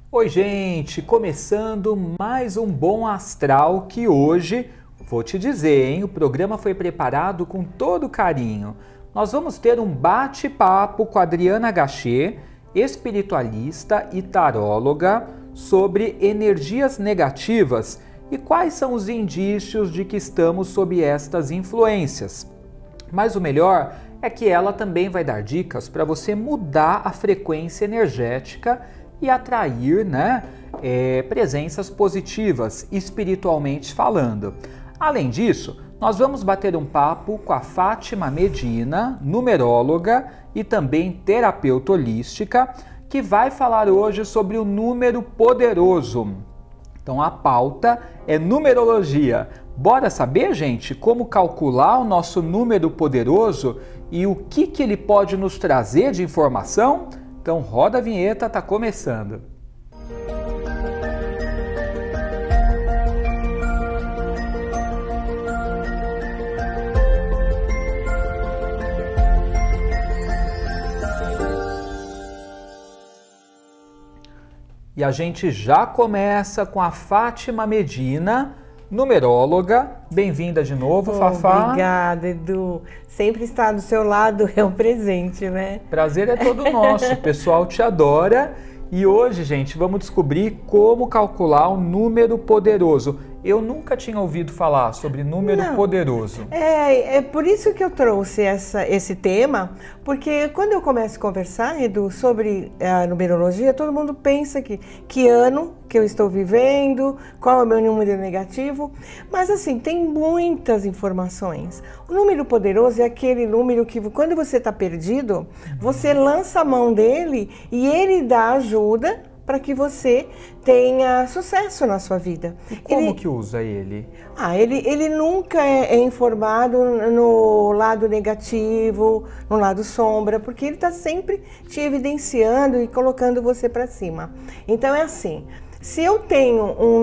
Oi, gente! Começando mais um Bom Astral que hoje, vou te dizer, hein? O programa foi preparado com todo carinho. Nós vamos ter um bate-papo com a Adriana Gachet, espiritualista e taróloga, sobre energias negativas e quais são os indícios de que estamos sob estas influências. Mas o melhor é que ela também vai dar dicas para você mudar a frequência energética e atrair, presenças positivas, espiritualmente falando. Além disso, nós vamos bater um papo com a Fátima Medina, numeróloga e também terapeuta holística, que vai falar hoje sobre o número poderoso. Então a pauta é numerologia. Bora saber, gente, como calcular o nosso número poderoso e o que ele pode nos trazer de informação? Então roda a vinheta, tá começando. E a gente já começa com a Fátima Medina, numeróloga. Bem-vinda de novo, Fafá. Obrigada, Edu. Sempre estar do seu lado é um presente, né? Prazer é todo nosso, o pessoal te adora. E hoje, gente, vamos descobrir como calcular o número poderoso. Eu nunca tinha ouvido falar sobre número poderoso. É por isso que eu trouxe esse tema, porque quando eu começo a conversar, Edu, sobre a numerologia, todo mundo pensa que ano que eu estou vivendo, qual é o meu número negativo, mas assim, tem muitas informações. O número poderoso é aquele número que quando você está perdido, você lança a mão dele e ele dá ajuda para que você tenha sucesso na sua vida. E como que usa ele? Ele nunca é informado no lado negativo, no lado sombra, porque ele está sempre te evidenciando e colocando você para cima. Então é assim, se eu tenho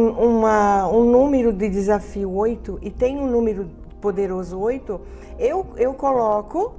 um número de desafio 8 e tenho um número poderoso 8, eu coloco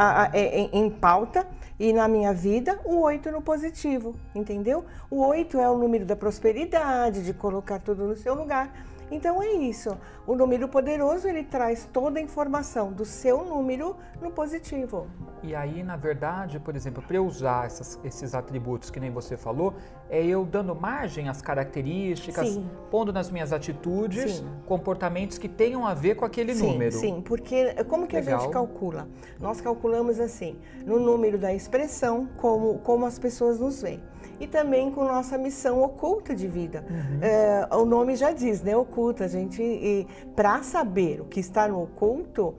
em pauta e na minha vida o 8 no positivo, entendeu? O 8 é o número da prosperidade, de colocar tudo no seu lugar. Então é isso, o número poderoso ele traz toda a informação do seu número no positivo. E aí, na verdade, por exemplo, para eu usar esses atributos que nem você falou, é eu dando margem às características, sim, pondo nas minhas atitudes, sim, comportamentos que tenham a ver com aquele número. Sim, porque como que legal. A gente calcula? Nós calculamos assim, no número da expressão, como as pessoas nos veem. E também com nossa missão oculta de vida. O nome já diz, né? Oculta. A gente, para saber o que está no oculto,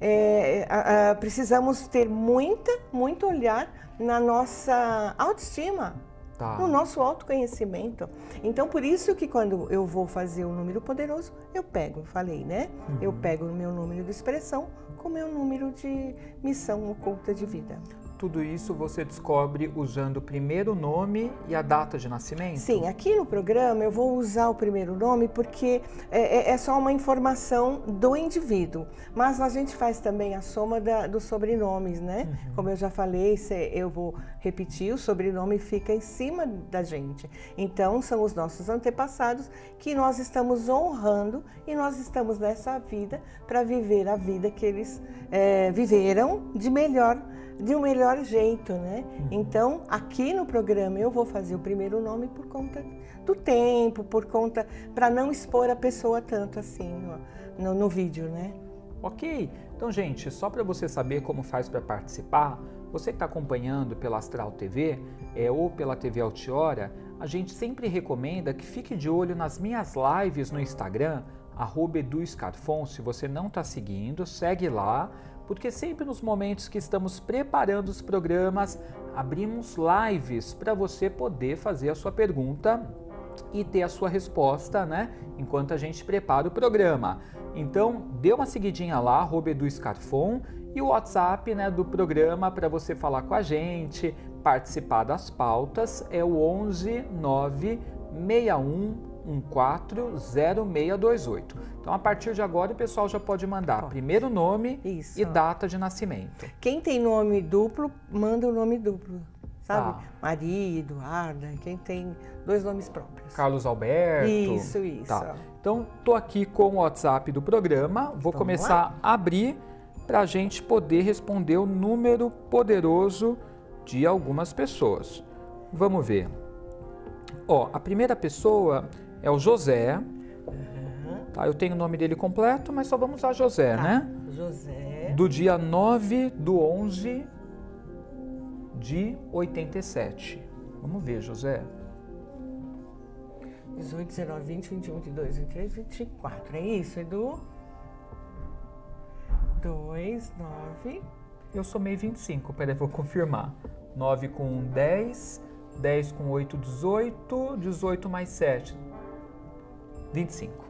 precisamos ter muito olhar na nossa autoestima, no nosso autoconhecimento. Então, por isso que quando eu vou fazer o número poderoso, falei, né? Eu pego o meu número de expressão com o meu número de missão oculta de vida. Tudo isso você descobre usando o primeiro nome e a data de nascimento? Sim, aqui no programa eu vou usar o primeiro nome porque é só uma informação do indivíduo, mas a gente faz também a soma dos sobrenomes, né? Como eu já falei, eu vou repetir, o sobrenome fica em cima da gente. Então, são os nossos antepassados que nós estamos honrando e nós estamos nessa vida para viver a vida que eles viveram de um melhor jeito, né? Então, aqui no programa eu vou fazer o primeiro nome por conta do tempo, para não expor a pessoa tanto assim no vídeo, né? Ok, então gente, só para você saber como faz para participar, você que está acompanhando pela Astral TV ou pela TV Altiora, a gente sempre recomenda que fique de olho nas minhas lives no Instagram, @EduScarfon. Se você não está seguindo, segue lá, porque sempre nos momentos que estamos preparando os programas, abrimos lives para você poder fazer a sua pergunta e ter a sua resposta, né? Enquanto a gente prepara o programa. Então, dê uma seguidinha lá, @EduScarfon, e o WhatsApp, né, do programa para você falar com a gente, participar das pautas, é o 11 961 140628. Então, a partir de agora, o pessoal já pode mandar primeiro nome e data de nascimento. Quem tem nome duplo, manda o nome duplo. sabe? Tá. Maria, Eduarda, quem tem 2 nomes próprios. Carlos Alberto. Isso. Tá. Então, tô aqui com o WhatsApp do programa. Vou começar a abrir para a gente poder responder o número poderoso de algumas pessoas. Vamos ver. Ó, a primeira pessoa é o José. Tá, eu tenho o nome dele completo, mas só vamos usar José, né? José. Do dia 9/11 de 87. Vamos ver, José. 18, 19, 20, 21, 22, 23, 24. É isso, Edu? 2, 9. Eu somei 25, peraí, vou confirmar. 9 com 1, 10. 10 com 8, 18. 18 mais 7, 25.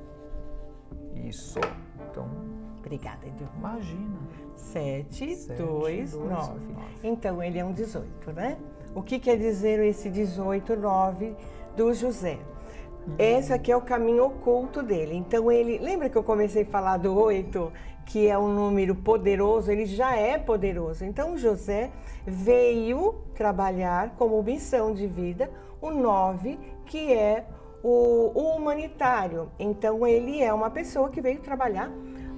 Isso. Então, Obrigada, Edu. imagina. 7, 7, 2, 2, 9. 9. Então, ele é um 18, né? O que quer dizer esse 18, 9 do José? Esse aqui é o caminho oculto dele. Então, ele... Lembra que eu comecei a falar do 8, que é um número poderoso? Ele já é poderoso. Então, José veio trabalhar como missão de vida o 9, que é o humanitário. Então, ele é uma pessoa que veio trabalhar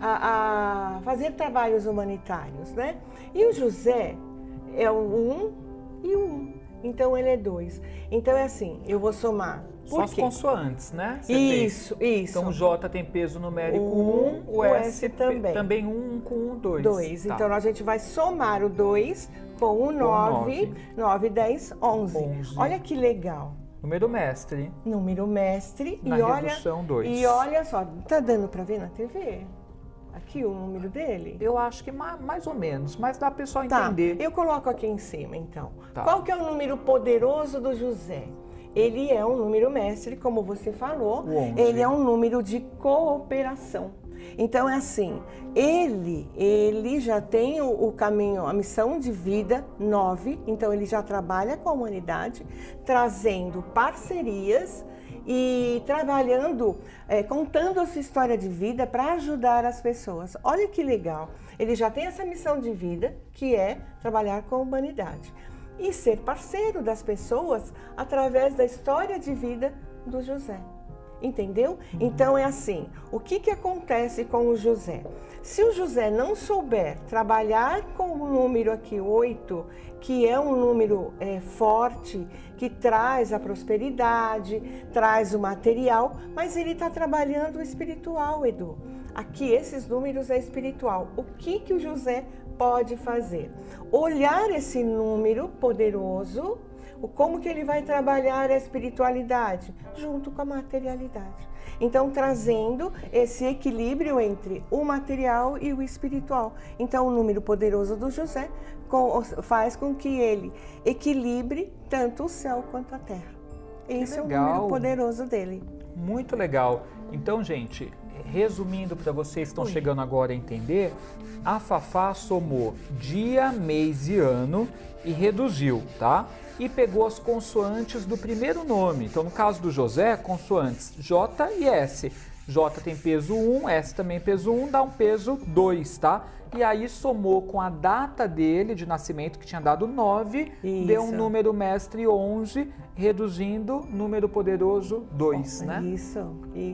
a fazer trabalhos humanitários, né? E o José é o 1 e o 1. Então, ele é 2. Então, é assim, eu vou somar. Só as consoantes, né? Isso. Então, o J tem peso numérico 1, o S também. Também 1 com 1, 2. 2. Tá. Então, a gente vai somar o 2 com o 9. 9, 10, 11. Olha que legal. Número mestre. Número mestre. Na redução 2. E olha só, tá dando para ver na TV? Aqui o número dele? Eu acho que mais ou menos, mas dá para o pessoal entender. Eu coloco aqui em cima, então. Tá. Qual que é o número poderoso do José? Ele é um número mestre, como você falou. Ele é um número de cooperação. Então é assim, ele já tem o caminho, a missão de vida 9, então ele já trabalha com a humanidade, trazendo parcerias e trabalhando, contando a sua história de vida para ajudar as pessoas. Olha que legal, ele já tem essa missão de vida, que é trabalhar com a humanidade e ser parceiro das pessoas através da história de vida do José. Entendeu? Então é assim, o que acontece com o José? Se o José não souber trabalhar com o número aqui 8, que é um número forte, que traz a prosperidade, traz o material, mas ele está trabalhando o espiritual, Edu. Aqui esses números é espiritual. O que o José pode fazer? Olhar esse número poderoso, como que ele vai trabalhar a espiritualidade? Junto com a materialidade. Então, trazendo esse equilíbrio entre o material e o espiritual. Então, o número poderoso do José faz com que ele equilibre tanto o céu quanto a terra. Esse é o número poderoso dele. Muito legal. Então, gente, resumindo para vocês que estão chegando agora a entender, a Fafá somou dia, mês e ano e reduziu, tá? E pegou as consoantes do primeiro nome. Então, no caso do José, consoantes J e S. J tem peso 1, S também peso 1, dá um peso 2, tá? E aí somou com a data dele de nascimento, que tinha dado 9, deu um número mestre 11, reduzindo número poderoso 2, né? Isso.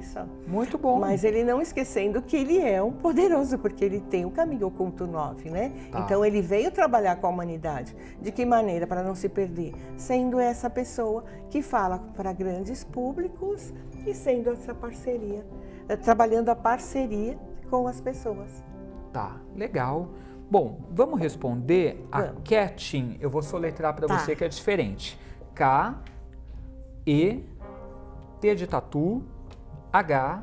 Muito bom. Mas ele não esquecendo que ele é um poderoso, porque ele tem o caminho oculto 9, né? Tá. Então ele veio trabalhar com a humanidade. De que maneira? Para não se perder. Sendo essa pessoa que fala para grandes públicos e sendo essa parceria, trabalhando a parceria com as pessoas. Tá, legal. Bom, vamos responder a Ketin. Eu vou soletrar para você que é diferente. K, E, T de tatu, H,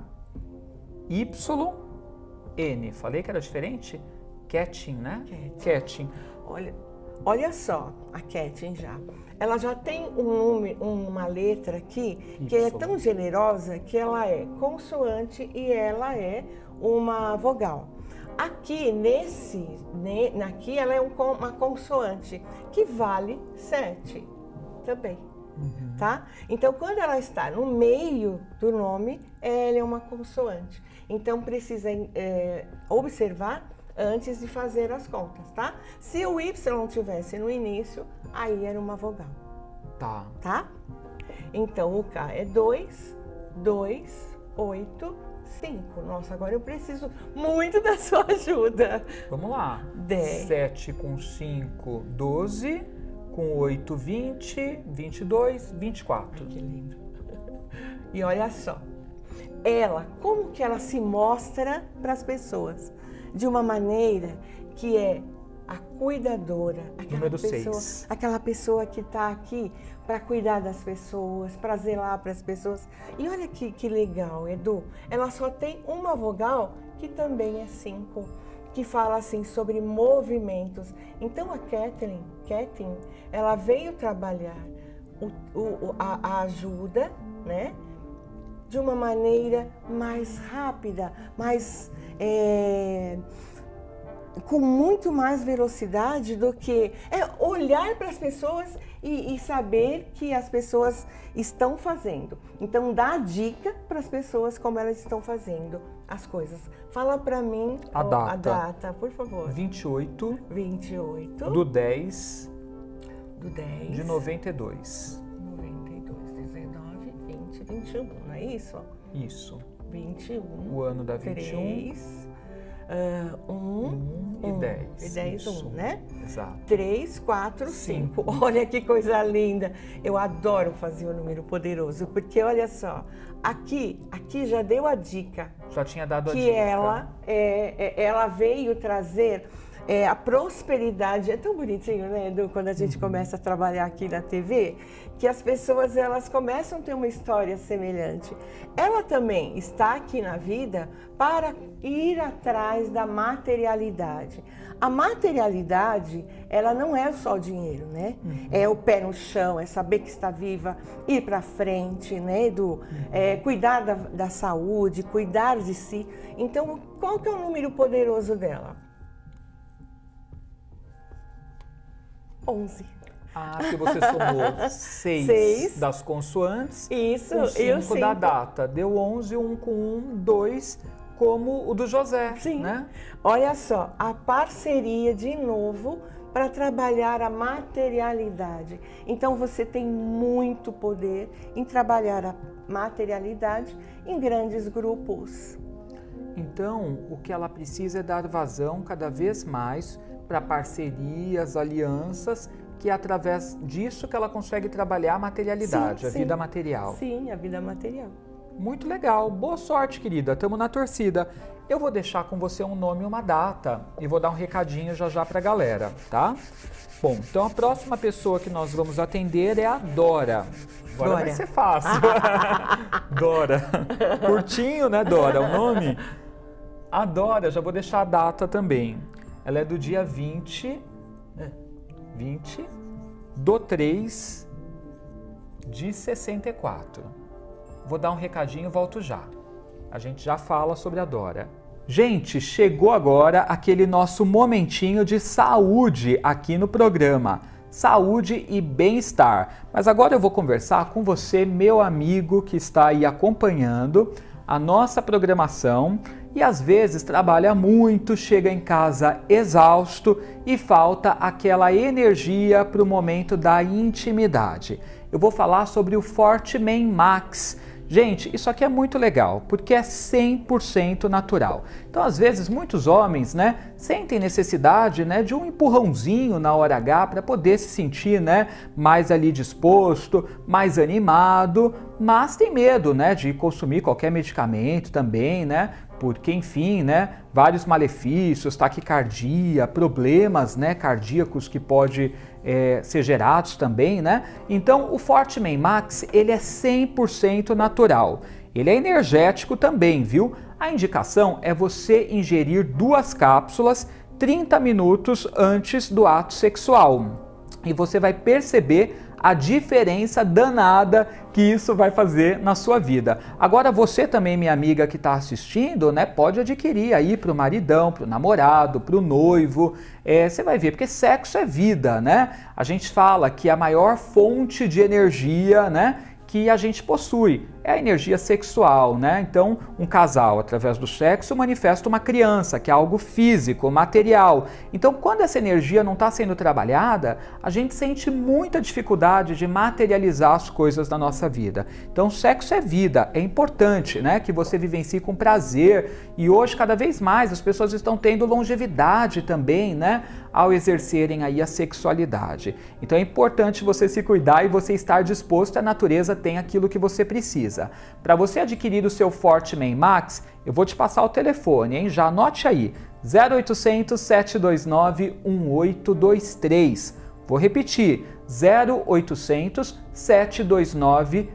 Y, N. Falei que era diferente? Ketin, né? Ketin. Olha só a Ketin já. Ela já tem uma letra aqui que é tão generosa que ela é consoante e ela é uma vogal. Aqui, aqui ela é uma consoante que vale 7 também, tá? Então, quando ela está no meio do nome, ela é uma consoante. Então, precisa observar antes de fazer as contas, tá? Se o Y tivesse no início, aí era uma vogal. Tá? Então, o K é 2, 2, 8, 5. Nossa, agora eu preciso muito da sua ajuda. Vamos lá. 10. 7 com 5, 12. Com 8, 20. 22, 24. Que lindo. E olha só. Ela, como que ela se mostra para as pessoas? De uma maneira que é a cuidadora, aquela pessoa que está aqui para cuidar das pessoas, para zelar para as pessoas. E olha que legal, Edu, ela só tem uma vogal que também é 5, que fala assim sobre movimentos. Então a Kathleen, ela veio trabalhar a ajuda, né? De uma maneira mais rápida, com muito mais velocidade do que olhar para as pessoas e saber que as pessoas estão fazendo. Então, dá dica para as pessoas como elas estão fazendo as coisas. Fala para mim a data, por favor. 28 do 10 de 92. 19, 20, 21, não é isso? Isso. 21. O ano da 21. 3, 1 e 10. E 10, 1, né? Exato. 3, 4, 5. Olha que coisa linda. Eu adoro fazer o número poderoso, porque olha só, aqui já deu a dica. Já tinha dado a dica. Que ela veio trazer a prosperidade. É tão bonitinho, né, Edu, quando a gente começa a trabalhar aqui na TV, que as pessoas elas começam a ter uma história semelhante. Ela também está aqui na vida para ir atrás da materialidade. A materialidade, ela não é só o dinheiro, né? É o pé no chão, é saber que está viva, ir para frente, né, Edu? Cuidar da saúde, cuidar de si. Então, qual que é o número poderoso dela? 11. Que você somou 6 das consoantes. Isso, e 5 da data. Deu 11, 1 com 1, 2, como o do José. Sim. Né? Olha só, a parceria de novo para trabalhar a materialidade. Então você tem muito poder em trabalhar a materialidade em grandes grupos. Então, o que ela precisa é dar vazão cada vez mais para parcerias, alianças, que é através disso que ela consegue trabalhar a materialidade, a vida material. Sim, a vida material. Muito legal. Boa sorte, querida. Estamos na torcida. Eu vou deixar com você um nome e uma data e vou dar um recadinho já para a galera, tá? Bom, então a próxima pessoa que nós vamos atender é a Dora. Agora vai ser fácil. Dora. Curtinho, né, Dora? O nome? A Dora, já vou deixar a data também. Ela é do dia 20 do 3 de 64. Vou dar um recadinho e volto já. A gente já fala sobre a Dora. Gente, chegou agora aquele nosso momentinho de saúde aqui no programa. Saúde e bem-estar. Mas agora eu vou conversar com você, meu amigo que está aí acompanhando a nossa programação e às vezes trabalha muito, chega em casa exausto e falta aquela energia para o momento da intimidade. Eu vou falar sobre o Forte-Man Max. Gente, isso aqui é muito legal, porque é 100% natural. Então, às vezes, muitos homens, né, sentem necessidade, né, de um empurrãozinho na hora H para poder se sentir, né, mais ali disposto, mais animado, mas tem medo, né, de consumir qualquer medicamento também, né, porque, enfim, né, vários malefícios, taquicardia, problemas, né, cardíacos que pode ser gerados também, né? Então, o Forte-Man Max, ele é 100% natural. Ele é energético também, viu? A indicação é você ingerir 2 cápsulas 30 minutos antes do ato sexual. E você vai perceber a diferença danada que isso vai fazer na sua vida. Agora você também, minha amiga que está assistindo, né, pode adquirir aí para o maridão, para o namorado, para o noivo. Você vai ver, porque sexo é vida, né? A gente fala que a maior fonte de energia, né, que a gente possui. É a energia sexual, né? Então, um casal, através do sexo, manifesta uma criança, que é algo físico, material. Então, quando essa energia não está sendo trabalhada, a gente sente muita dificuldade de materializar as coisas da nossa vida. Então, sexo é vida, é importante, né? Que você vivencie com prazer. E hoje, cada vez mais, as pessoas estão tendo longevidade também, né? Ao exercerem aí a sexualidade. Então, é importante você se cuidar e você estar disposto, a natureza tem aquilo que você precisa. Para você adquirir o seu Fortman Max, eu vou te passar o telefone, hein? Já anote aí, 0800 729 1823. Vou repetir, 0800 729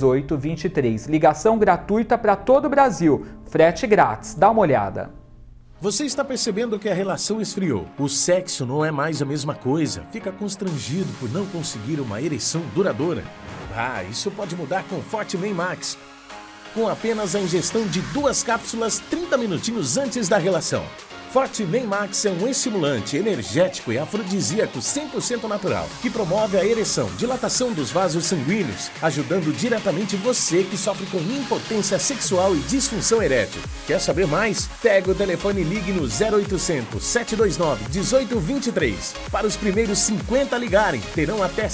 1823. Ligação gratuita para todo o Brasil, frete grátis, dá uma olhada. Você está percebendo que a relação esfriou. O sexo não é mais a mesma coisa. Fica constrangido por não conseguir uma ereção duradoura. Ah, isso pode mudar com Fortman Max. Com apenas a ingestão de 2 cápsulas 30 minutinhos antes da relação. Fortman Max é um estimulante, energético e afrodisíaco 100% natural, que promove a ereção, dilatação dos vasos sanguíneos, ajudando diretamente você que sofre com impotência sexual e disfunção erétil. Quer saber mais? Pega o telefone e ligue no 0800 729 1823. Para os primeiros 50 ligarem, terão até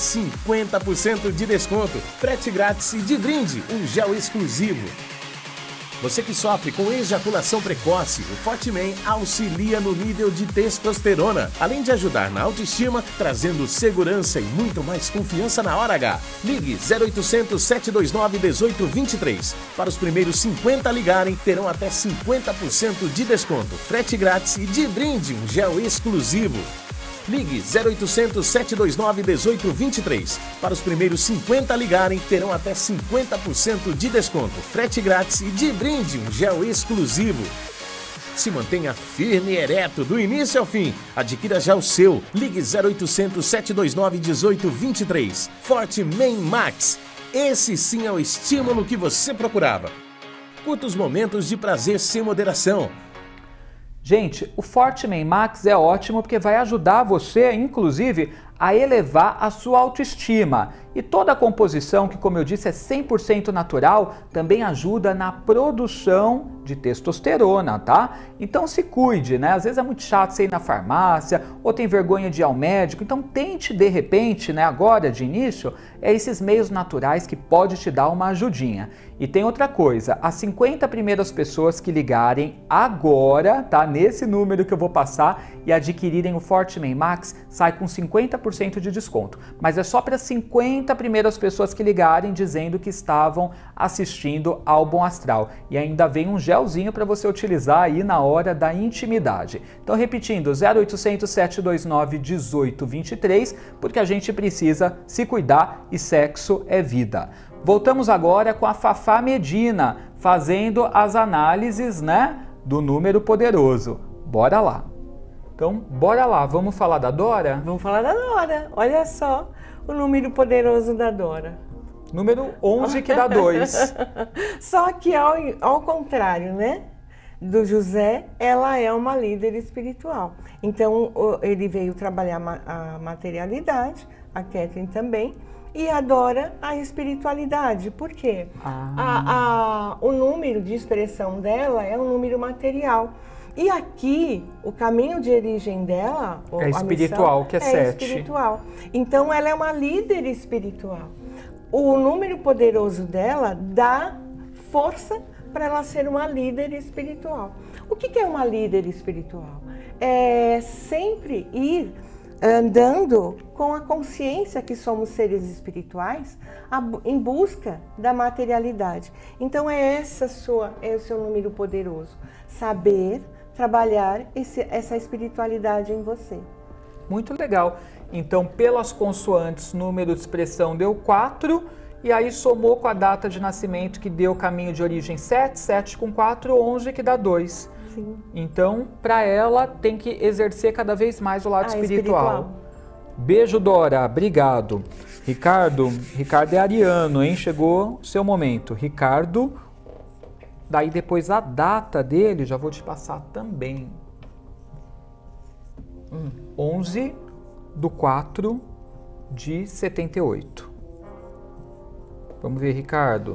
50% de desconto, frete grátis e de brinde, um gel exclusivo. Você que sofre com ejaculação precoce, o Fortman auxilia no nível de testosterona, além de ajudar na autoestima, trazendo segurança e muito mais confiança na hora H. Ligue 0800 729 1823. Para os primeiros 50 ligarem, terão até 50% de desconto, frete grátis e de brinde um gel exclusivo. Ligue 0800 729 1823. Para os primeiros 50 ligarem, terão até 50% de desconto, frete grátis e de brinde um gel exclusivo. Se mantenha firme e ereto do início ao fim. Adquira já o seu. Ligue 0800 729 1823. Fortman Max. Esse sim é o estímulo que você procurava. Curta os momentos de prazer sem moderação. Gente, o Fortman Max é ótimo porque vai ajudar você, inclusive, a elevar a sua autoestima. E toda a composição, que como eu disse é 100% natural, também ajuda na produção de testosterona, tá? Então se cuide, né? Às vezes é muito chato você ir na farmácia ou tem vergonha de ir ao médico, então tente de repente, né, agora de início, esses meios naturais que pode te dar uma ajudinha. E tem outra coisa, as 50 primeiras pessoas que ligarem agora, tá? Nesse número que eu vou passar e adquirirem o Fortman Max, sai com 50% de desconto. Mas é só para 50 primeiras pessoas que ligarem dizendo que estavam assistindo ao Bom Astral. E ainda vem um gelzinho para você utilizar aí na hora da intimidade. Então repetindo, 0800 729 1823, porque a gente precisa se cuidar e sexo é vida. Voltamos agora com a Fafá Medina, fazendo as análises, né, do número poderoso. Bora lá. Então, bora lá. Vamos falar da Dora? Vamos falar da Dora. Olha só o número poderoso da Dora. Número 11 que dá 2. Só que ao contrário, né? Do José, ela é uma líder espiritual. Então, ele veio trabalhar a materialidade, a Kathleen também, e a Dora a espiritualidade. Por quê? O número de expressão dela é um número material. E aqui, o caminho de origem dela, é espiritual, que é 7. Espiritual. Então, ela é uma líder espiritual. O número poderoso dela dá força para ela ser uma líder espiritual. O que é uma líder espiritual? É sempre ir andando com a consciência que somos seres espirituais em busca da materialidade. Então é o seu número poderoso. Saber trabalhar essa espiritualidade em você. Muito legal. Então, pelas consoantes, número de expressão deu 4, e aí somou com a data de nascimento que deu caminho de origem 7, 7 com 4, 11 que dá 2. Sim. Então, para ela, tem que exercer cada vez mais o lado espiritual. Beijo, Dora. Obrigado. Ricardo é ariano, hein? Chegou o seu momento. Ricardo, daí depois a data dele, já vou te passar também. 11/4/78. Vamos ver, Ricardo.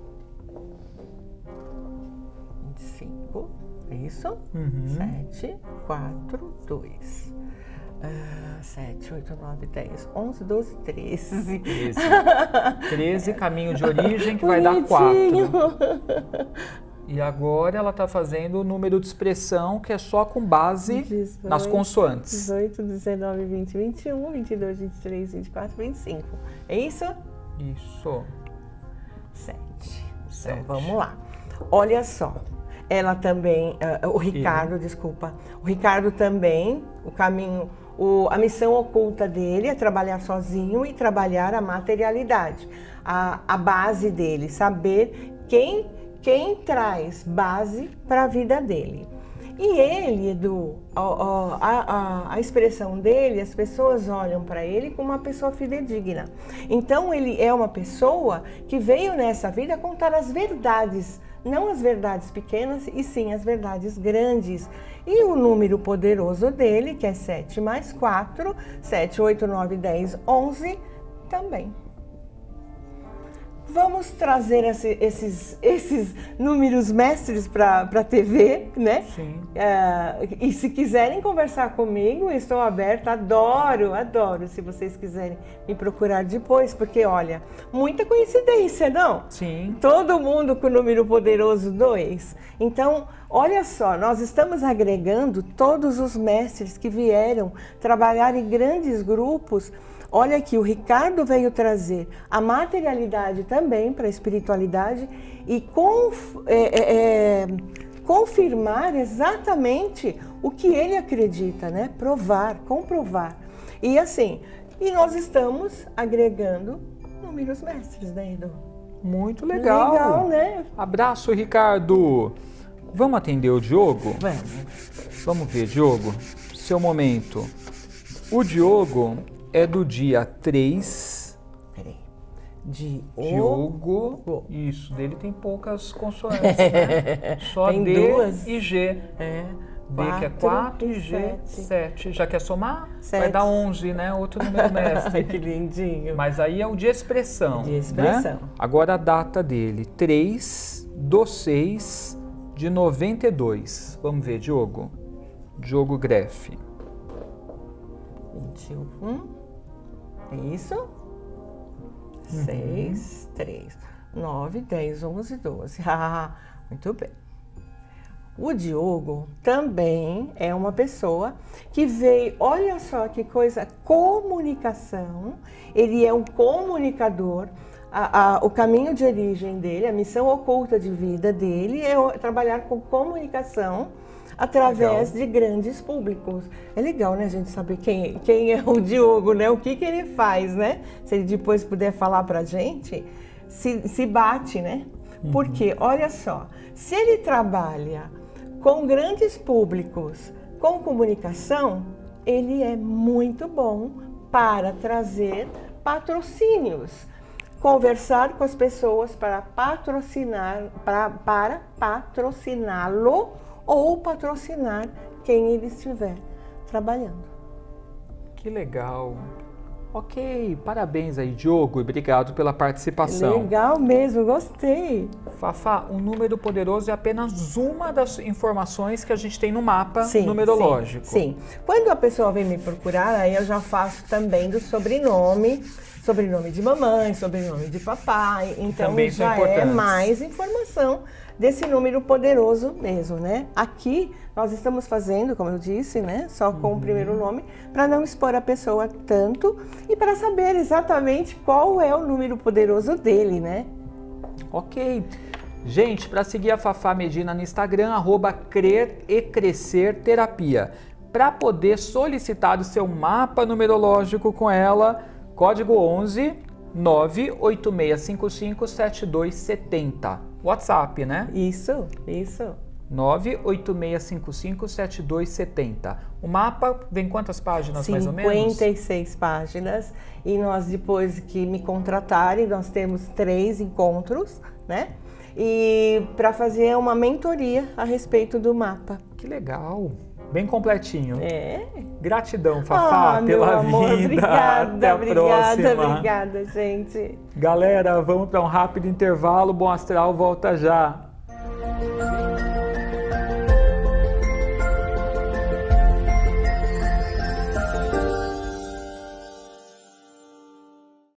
25, isso? 7, 4, 2. 7, 8, 9, 10, 11, 12, 13. 13, caminho de origem, que vai dar 4. E agora ela está fazendo o número de expressão, que é só com base 18, nas consoantes. 18, 19, 20, 21, 22, 23, 24, 25. É isso? Isso. 7. Então, vamos lá. Olha só. Ela também, o Ricardo, desculpa. O Ricardo também, o caminho, a missão oculta dele é trabalhar sozinho e trabalhar a materialidade. A base dele, saber quem traz base para a vida dele. E ele, Edu, a expressão dele, as pessoas olham para ele como uma pessoa fidedigna. Então ele é uma pessoa que veio nessa vida contar as verdades, não as verdades pequenas, e sim as verdades grandes. E o número poderoso dele, que é 7 mais 4, 7, 8, 9, 10, 11, também. Vamos trazer esses números mestres para a TV, né? Sim. E se quiserem conversar comigo, estou aberta, adoro, se vocês quiserem me procurar depois, porque olha, muita coincidência, não? Sim. Todo mundo com o número poderoso 2. Então, olha só, nós estamos agregando todos os mestres que vieram trabalhar em grandes grupos. Olha aqui, o Ricardo veio trazer a materialidade também para a espiritualidade e confirmar exatamente o que ele acredita, né? Provar, comprovar. E assim, nós estamos agregando números mestres, né, Edu? Muito legal. Legal, né? Abraço, Ricardo. Vamos atender o Diogo? Vamos. Vamos ver, Diogo. Seu momento. O Diogo é do dia 3. Peraí. Diogo. Isso, dele tem poucas consoantes, né? Só Tem D duas. e G. D que é 4 e G 7. Já quer somar? 7. Vai dar 11, né? Outro número mestre. Ai, que lindinho. Mas aí é o de expressão. De expressão. Né? Agora a data dele, 3/6/92. Vamos ver, Diogo. Diogo Greff. 21. É isso? 6, 3, 9, 10, 11, 12. Muito bem. O Diogo também é uma pessoa que veio, olha só que coisa, comunicação. Ele é um comunicador. O caminho de origem dele, a missão oculta de vida dele é trabalhar com comunicação através de grandes públicos. É legal, né, a gente saber quem é o Diogo, né? O que ele faz, né? Se ele depois puder falar pra gente, se bate, né? Porque, olha só, se ele trabalha com grandes públicos, com comunicação, ele é muito bom para trazer patrocínios. Conversar com as pessoas para patrociná-lo ou patrocinar quem ele estiver trabalhando. Que legal. Ok, parabéns aí, Diogo, e obrigado pela participação. Legal mesmo, gostei. Fafá, um número poderoso é apenas uma das informações que a gente tem no mapa numerológico. Sim. Quando a pessoa vem me procurar, aí eu já faço também do sobrenome de mamãe, sobrenome de papai. Então também já é mais informação desse número poderoso mesmo, né? Aqui nós estamos fazendo, como eu disse, né? Só com o primeiro nome, para não expor a pessoa tanto e para saber exatamente qual é o número poderoso dele, né? Ok. Gente, para seguir a Fafá Medina no Instagram, @crer e crescer terapia. Para poder solicitar o seu mapa numerológico com ela, código 11 986557270. WhatsApp, né? Isso. 986557270. O mapa vem quantas páginas, mais ou menos? 56 páginas. E nós, depois que me contratarem, nós temos 3 encontros, né? E para fazer uma mentoria a respeito do mapa. Que legal! Bem completinho. É. Gratidão, Fafá, pela amor, vida. obrigada, Até a próxima. obrigada, gente. Galera, vamos para um rápido intervalo. Bom Astral volta já.